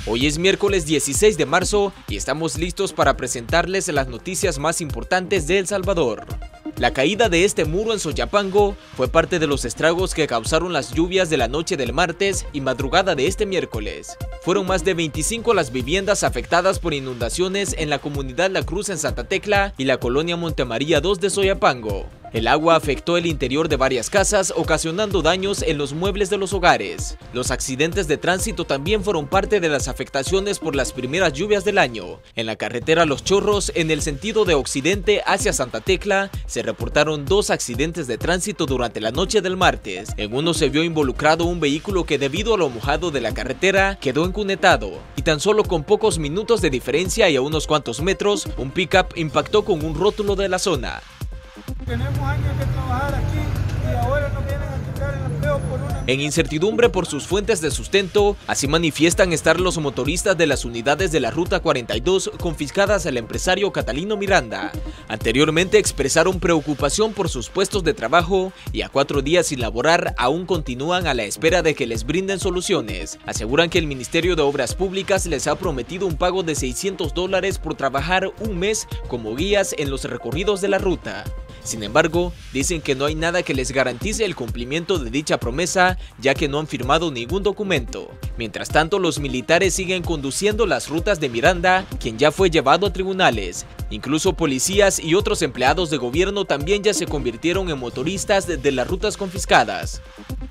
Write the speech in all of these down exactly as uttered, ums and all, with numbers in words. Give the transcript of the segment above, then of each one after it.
Hoy es miércoles dieciséis de marzo y estamos listos para presentarles las noticias más importantes de El Salvador. La caída de este muro en Soyapango fue parte de los estragos que causaron las lluvias de la noche del martes y madrugada de este miércoles. Fueron más de veinticinco las viviendas afectadas por inundaciones en la comunidad La Cruz en Santa Tecla y la colonia Montemaría dos de Soyapango. El agua afectó el interior de varias casas, ocasionando daños en los muebles de los hogares. Los accidentes de tránsito también fueron parte de las afectaciones por las primeras lluvias del año. En la carretera Los Chorros, en el sentido de occidente hacia Santa Tecla, se reportaron dos accidentes de tránsito durante la noche del martes. En uno se vio involucrado un vehículo que, debido a lo mojado de la carretera, quedó encunetado. Y tan solo con pocos minutos de diferencia y a unos cuantos metros, un pick-up impactó con un rótulo de la zona. Tenemos años de trabajar aquí y ahora nos vienen a quitar el empleo por una... En incertidumbre por sus fuentes de sustento, así manifiestan estar los motoristas de las unidades de la Ruta cuarenta y dos confiscadas al empresario Catalino Miranda. Anteriormente expresaron preocupación por sus puestos de trabajo y a cuatro días sin laborar aún continúan a la espera de que les brinden soluciones. Aseguran que el Ministerio de Obras Públicas les ha prometido un pago de seiscientos dólares por trabajar un mes como guías en los recorridos de la ruta. Sin embargo, dicen que no hay nada que les garantice el cumplimiento de dicha promesa, ya que no han firmado ningún documento. Mientras tanto, los militares siguen conduciendo las rutas de Miranda, quien ya fue llevado a tribunales. Incluso policías y otros empleados de gobierno también ya se convirtieron en motoristas de las rutas confiscadas.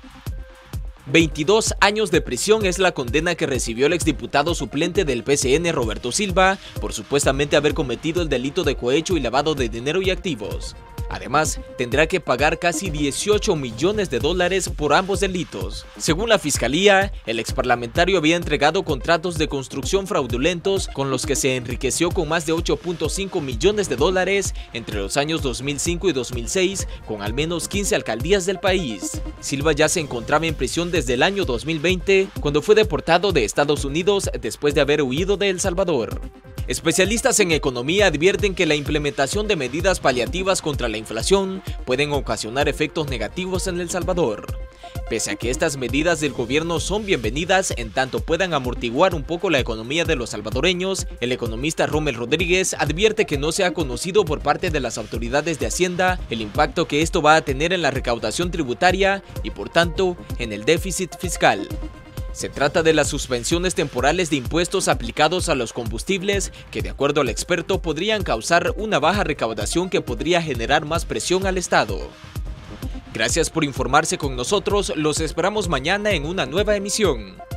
veintidós años de prisión es la condena que recibió el exdiputado suplente del P C N Roberto Silva por supuestamente haber cometido el delito de cohecho y lavado de dinero y activos. Además, tendrá que pagar casi dieciocho millones de dólares por ambos delitos. Según la fiscalía, el exparlamentario había entregado contratos de construcción fraudulentos con los que se enriqueció con más de ocho punto cinco millones de dólares entre los años dos mil cinco y dos mil seis, con al menos quince alcaldías del país. Silva ya se encontraba en prisión desde el año dos mil veinte, cuando fue deportado de Estados Unidos después de haber huido de El Salvador. Especialistas en economía advierten que la implementación de medidas paliativas contra la inflación pueden ocasionar efectos negativos en El Salvador. Pese a que estas medidas del gobierno son bienvenidas en tanto puedan amortiguar un poco la economía de los salvadoreños, el economista Rommel Rodríguez advierte que no se ha conocido por parte de las autoridades de Hacienda el impacto que esto va a tener en la recaudación tributaria y por tanto en el déficit fiscal. Se trata de las suspensiones temporales de impuestos aplicados a los combustibles que, de acuerdo al experto, podrían causar una baja recaudación que podría generar más presión al Estado. Gracias por informarse con nosotros, los esperamos mañana en una nueva emisión.